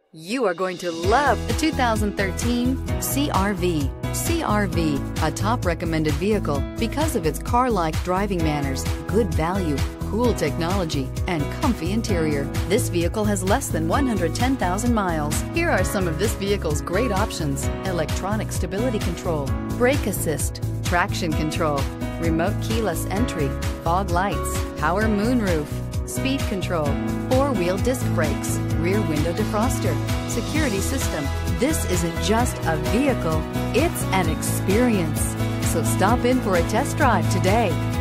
You are going to love the 2013 CR-V. CR-V, a top recommended vehicle because of its car-like driving manners, good value, cool technology, and comfy interior. This vehicle has less than 110,000 miles. Here are some of this vehicle's great options: electronic stability control, brake assist, traction control, remote keyless entry, fog lights, power moonroof, speed control, four-wheel disc brakes, rear window defroster, security system. This isn't just a vehicle, it's an experience. So stop in for a test drive today.